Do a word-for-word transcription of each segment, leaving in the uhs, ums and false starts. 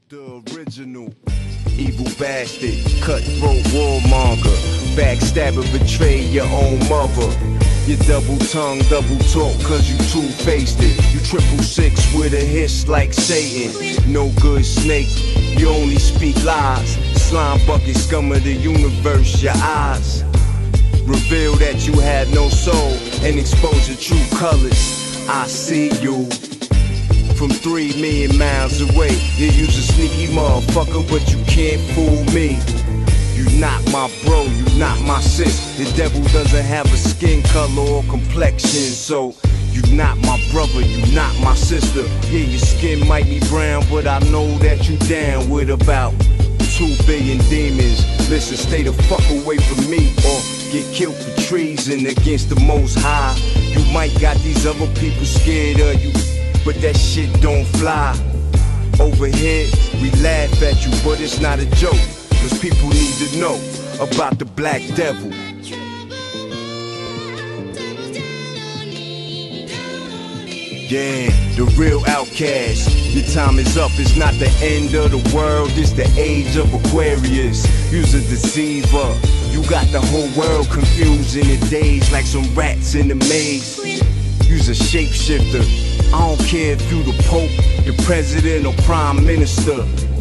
The original evil bastard, cutthroat warmonger, backstabber, betray your own mother. You double tongue, double talk, cause you two-faced it. You triple six with a hiss like Satan. No good snake, you only speak lies. Slime bucket, scum of the universe, your eyes reveal that you had no soul and expose your true colors. I see you from three million miles away. You use a sneaky motherfucker, but you can't fool me. You not my bro, you not my sis. The devil doesn't have a skin color or complexion, so you not my brother, you not my sister. Yeah, your skin might be brown, but I know that you down with about two billion demons. Listen, stay the fuck away from me or get killed for treason against the Most High. You might got these other people scared of you, but that shit don't fly. Over here, we laugh at you, but it's not a joke, cause people need to know about the Black Devil. Yeah, the real outcast. Your time is up, it's not the end of the world, it's the age of Aquarius. You's a deceiver, you got the whole world confused in a daze like some rats in a maze. You's a shapeshifter, I don't care if you the Pope, the President or Prime Minister,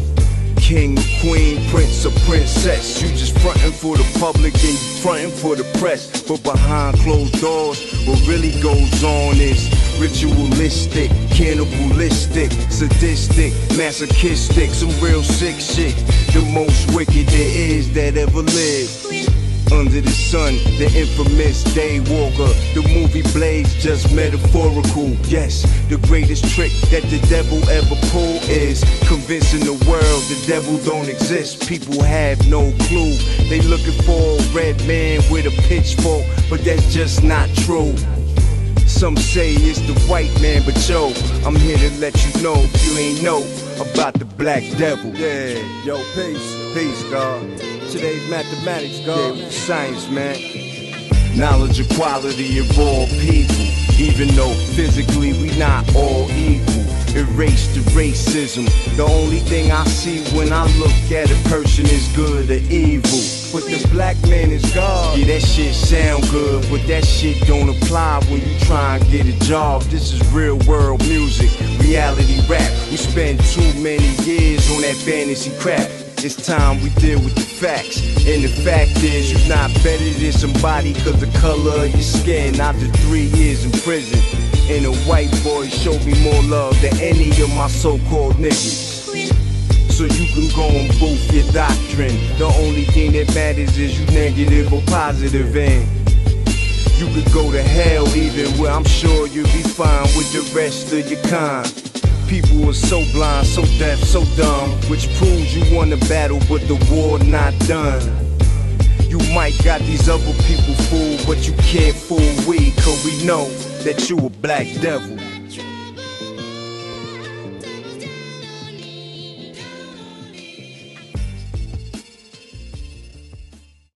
King, Queen, Prince or Princess. You just frontin' for the public and you frontin' for the press, but behind closed doors, what really goes on is ritualistic, cannibalistic, sadistic, masochistic, some real sick shit. The most wicked there is that ever lived under the sun, the infamous Daywalker. The movie Blade's just metaphorical. Yes, the greatest trick that the devil ever pulled is convincing the world the devil don't exist. People have no clue. They looking for a red man with a pitchfork, but that's just not true. Some say it's the white man, but yo, I'm here to let you know if you ain't know about the Black Devil. Yeah, yo, peace, peace, God. Today's mathematics, God. Yeah, science, man. Knowledge equality of all people, even though physically we not all equal. Erase the racism. The only thing I see when I look at a person is good or evil. But the black man is God. Yeah, that shit sound good, but that shit don't apply when you try and get a job. This is real world music, reality rap. We spend too many years on that fantasy crap. It's time we deal with the facts. And the fact is, you're not better than somebody cause the color of your skin. After three years in prison, and a white boy showed me more love than any of my so-called niggas. So you can go and boof your doctrine. The only thing that matters is you negative or positive, and you could go to hell even where I'm sure you'll be fine with the rest of your kind. People are so blind, so deaf, so dumb, which proves you won the battle but the war not done. You might got these other people fooled, but you can't fool we, cause we know that you a black devil.